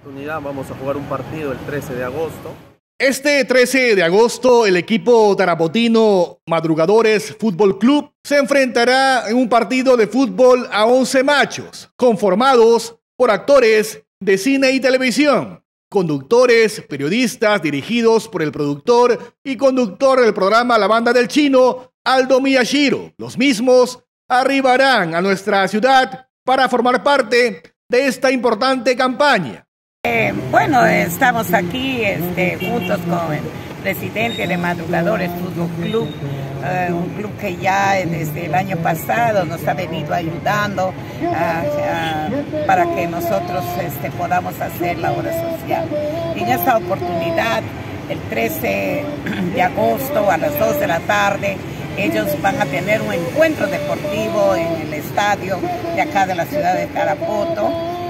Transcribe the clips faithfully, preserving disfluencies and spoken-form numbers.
Vamos a jugar un partido el trece de agosto. Este trece de agosto, el equipo tarapotino Madrugadores Fútbol Club se enfrentará en un partido de fútbol a once machos, conformados por actores de cine y televisión, conductores, periodistas dirigidos por el productor y conductor del programa La Banda del Chino, Aldo Miyashiro. Los mismos arribarán a nuestra ciudad para formar parte de esta importante campaña. Eh, bueno, estamos aquí este, juntos con el presidente de Madrugadores Fútbol Club, eh, un club que ya desde el año pasado nos ha venido ayudando uh, uh, para que nosotros este, podamos hacer la obra social. Y en esta oportunidad, el trece de agosto a las dos de la tarde, ellos van a tener un encuentro deportivo en el estadio de acá de la ciudad de Tarapoto,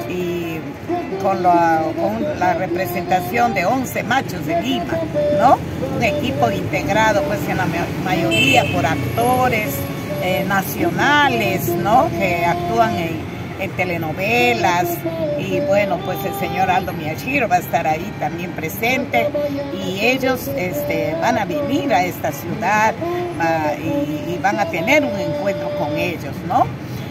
y con la, con la representación de once machos de Lima, ¿no? Un equipo integrado pues en la mayoría por actores eh, nacionales, ¿no? Que actúan en, en telenovelas, y bueno, pues el señor Aldo Miyashiro va a estar ahí también presente, y ellos este, van a venir a esta ciudad uh, y, y van a tener un encuentro con ellos, ¿no?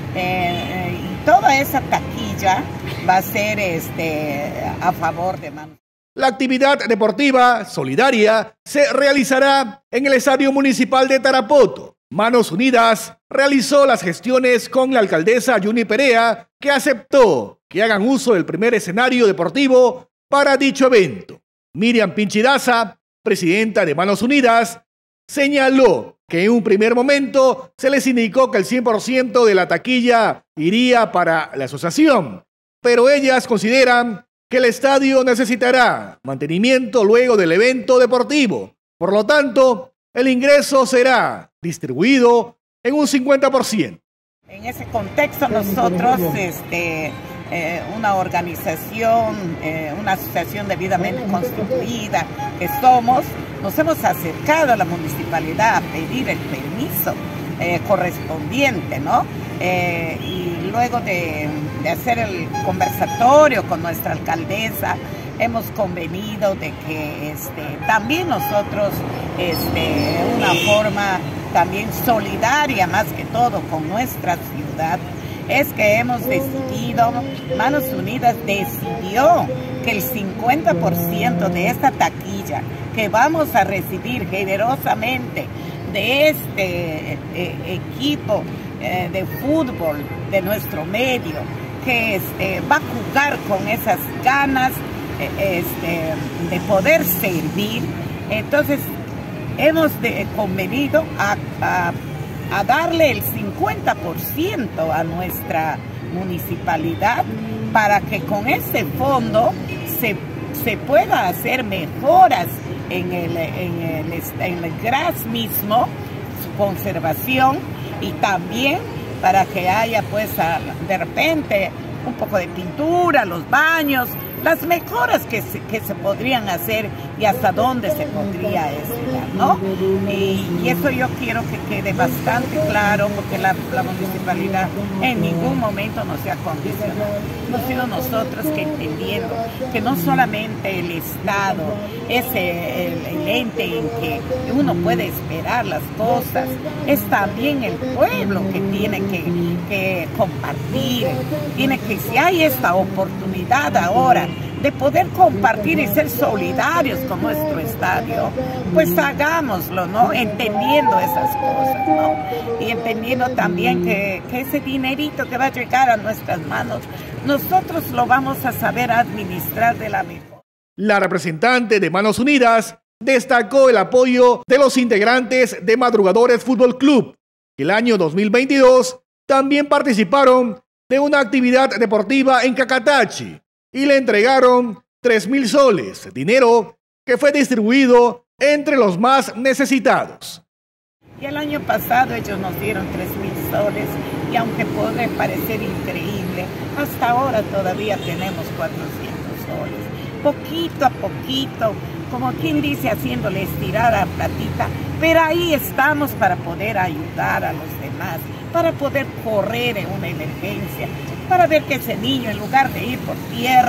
Eh, y toda esa taquilla va a ser este, a favor de Manos. La actividad deportiva solidaria se realizará en el Estadio Municipal de Tarapoto. Manos Unidas realizó las gestiones con la alcaldesa Yuni Perea, que aceptó que hagan uso del primer escenario deportivo para dicho evento. Miriam Pinchidaza, presidenta de Manos Unidas, señaló que en un primer momento se les indicó que el cien por ciento de la taquilla iría para la asociación, pero ellas consideran que el estadio necesitará mantenimiento luego del evento deportivo. Por lo tanto, el ingreso será distribuido en un cincuenta por ciento. En ese contexto nosotros, este, eh, una organización, eh, una asociación debidamente constituida que somos, nos hemos acercado a la municipalidad a pedir el permiso eh, correspondiente, ¿no? Eh, y luego de, de hacer el conversatorio con nuestra alcaldesa, hemos convenido de que este, también nosotros, este, una forma también solidaria más que todo con nuestra ciudad, es que hemos decidido, Manos Unidas decidió que el cincuenta por ciento de esta taquilla que vamos a recibir generosamente de este eh, equipo eh, de fútbol de nuestro medio, que este, va a jugar con esas ganas eh, este, de poder servir, entonces hemos de, convenido a, a, a darle el cincuenta por ciento a nuestra municipalidad para que con ese fondo se, se pueda hacer mejoras en el, en, el, en el gras mismo, su conservación, y también para que haya pues a, de repente un poco de pintura, los baños, las mejoras que se, que se podrían hacer y hasta dónde se podría estirar, ¿no? Y, y eso yo quiero que quede bastante claro, porque la, la municipalidad en ningún momento nos ha condicionado. Hemos sido nosotros que entendiendo que no solamente el Estado es el, el ente en que uno puede esperar las cosas, es también el pueblo que tiene que, que compartir, tiene que, si hay esta oportunidad ahora de poder compartir y ser solidarios con nuestro estadio, pues hagámoslo, ¿no? Entendiendo esas cosas, ¿no? Y entendiendo también que, que ese dinerito que va a llegar a nuestras manos, nosotros lo vamos a saber administrar de la mejor. La representante de Manos Unidas destacó el apoyo de los integrantes de Madrugadores Fútbol Club, que el año dos mil veintidós también participaron de una actividad deportiva en Cacatachi y le entregaron tres mil soles, dinero que fue distribuido entre los más necesitados. Y el año pasado ellos nos dieron tres mil soles, y aunque puede parecer increíble, hasta ahora todavía tenemos cuatrocientos soles. Poquito a poquito, como quien dice, haciéndole estirar a platita, pero ahí estamos para poder ayudar a los demás, para poder correr en una emergencia, para ver que ese niño, en lugar de ir por tierra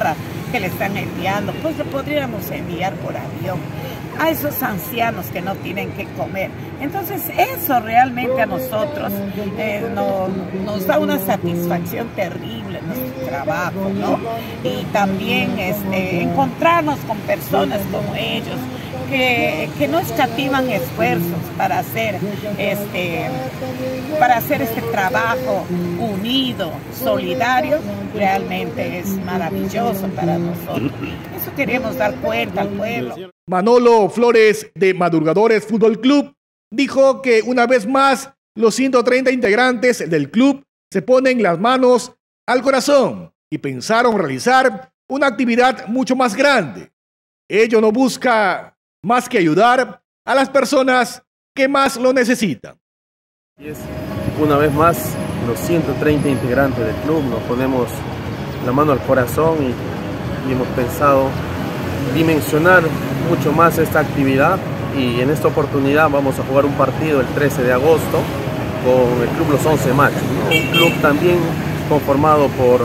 que le están enviando, pues lo podríamos enviar por avión a esos ancianos que no tienen que comer. Entonces eso realmente a nosotros eh, no, nos da una satisfacción terrible en nuestro trabajo, ¿no? Y también este, encontrarnos con personas como ellos, que, que no escatiman esfuerzos para hacer, este, para hacer este trabajo unido, solidario, realmente es maravilloso para nosotros. Eso queremos dar cuenta al pueblo. Manolo Flores, de Madrugadores Fútbol Club, dijo que una vez más los ciento treinta integrantes del club se ponen las manos al corazón y pensaron realizar una actividad mucho más grande. Ello no busca más que ayudar a las personas que más lo necesitan. Y es, una vez más, los ciento treinta integrantes del club nos ponemos la mano al corazón y, y hemos pensado dimensionar mucho más esta actividad, y en esta oportunidad vamos a jugar un partido el trece de agosto con el club Los Once Machos, ¿no? Un club también conformado por,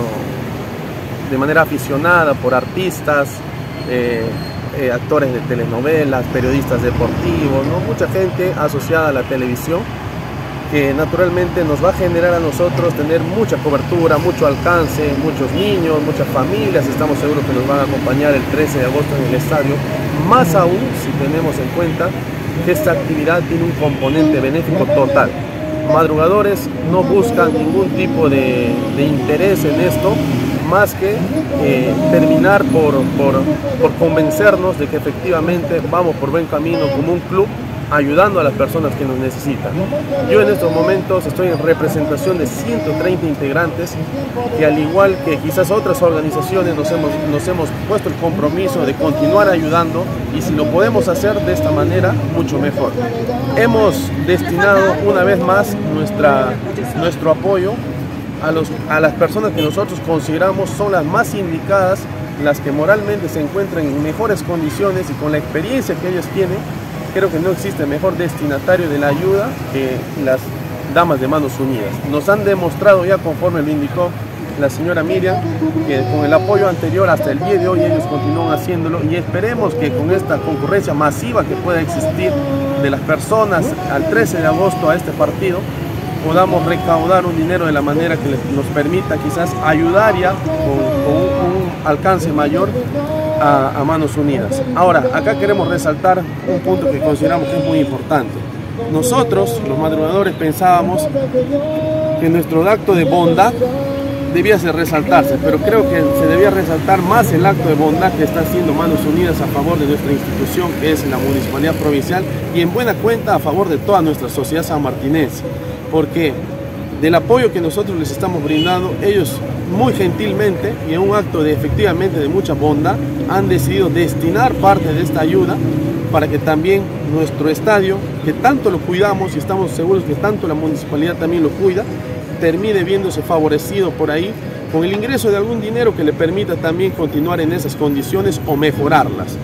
de manera aficionada por artistas, eh, eh, actores de telenovelas, periodistas deportivos, ¿no? Mucha gente asociada a la televisión, que naturalmente nos va a generar a nosotros tener mucha cobertura, mucho alcance, muchos niños, muchas familias, estamos seguros que nos van a acompañar el trece de agosto en el estadio, más aún si tenemos en cuenta que esta actividad tiene un componente benéfico total. Madrugadores no buscan ningún tipo de, de interés en esto, más que eh, terminar por, por, por convencernos de que efectivamente vamos por buen camino como un club, ayudando a las personas que nos necesitan. Yo en estos momentos estoy en representación de ciento treinta integrantes que, al igual que quizás otras organizaciones, nos hemos, nos hemos puesto el compromiso de continuar ayudando, y si lo podemos hacer de esta manera, mucho mejor. Hemos destinado una vez más nuestra, nuestro apoyo a, los, a las personas que nosotros consideramos son las más indicadas, las que moralmente se encuentran en mejores condiciones y con la experiencia que ellos tienen. Creo que no existe mejor destinatario de la ayuda que las damas de Manos Unidas. Nos han demostrado ya, conforme lo indicó la señora Miriam, que con el apoyo anterior hasta el día de hoy ellos continúan haciéndolo, y esperemos que con esta concurrencia masiva que pueda existir de las personas al trece de agosto a este partido, podamos recaudar un dinero de la manera que nos permita quizás ayudar ya con, con un, un alcance mayor A, a Manos Unidas. Ahora, acá queremos resaltar un punto que consideramos que es muy importante. Nosotros, los madrugadores, pensábamos que nuestro acto de bondad debía ser resaltarse, pero creo que se debía resaltar más el acto de bondad que está haciendo Manos Unidas a favor de nuestra institución, que es la Municipalidad Provincial, y en buena cuenta a favor de toda nuestra sociedad sanmartinense, porque del apoyo que nosotros les estamos brindando, ellos muy gentilmente y en un acto de efectivamente de mucha bondad han decidido destinar parte de esta ayuda para que también nuestro estadio, que tanto lo cuidamos y estamos seguros que tanto la municipalidad también lo cuida, termine viéndose favorecido por ahí con el ingreso de algún dinero que le permita también continuar en esas condiciones o mejorarlas.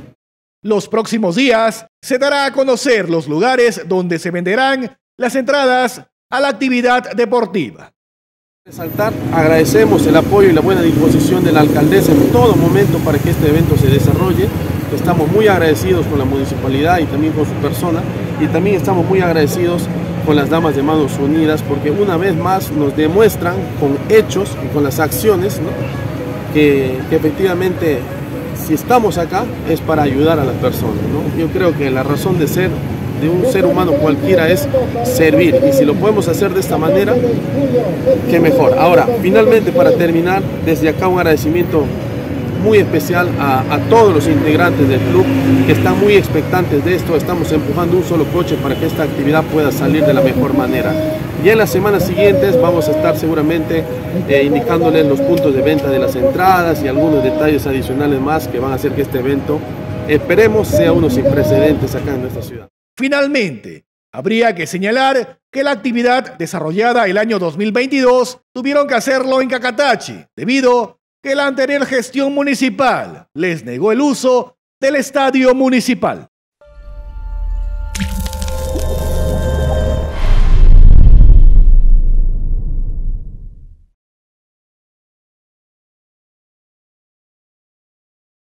Los próximos días se dará a conocer los lugares donde se venderán las entradas a la actividad deportiva. Resaltar, agradecemos el apoyo y la buena disposición de la alcaldesa en todo momento para que este evento se desarrolle. Estamos muy agradecidos con la municipalidad y también con su persona, y también estamos muy agradecidos con las damas de Manos Unidas, porque una vez más nos demuestran con hechos y con las acciones, ¿no? que, que efectivamente si estamos acá es para ayudar a las personas, ¿no? Yo creo que la razón de ser de un ser humano cualquiera es servir, y si lo podemos hacer de esta manera, qué mejor. Ahora, finalmente, para terminar, desde acá un agradecimiento muy especial a, a todos los integrantes del club que están muy expectantes de esto. Estamos empujando un solo coche para que esta actividad pueda salir de la mejor manera. Ya en las semanas siguientes vamos a estar seguramente eh, indicándoles los puntos de venta de las entradas y algunos detalles adicionales más que van a hacer que este evento, esperemos, sea uno sin precedentes acá en nuestra ciudad. Finalmente, habría que señalar que la actividad desarrollada el año dos mil veintidós tuvieron que hacerlo en Cacatachi, debido que la anterior gestión municipal les negó el uso del estadio municipal.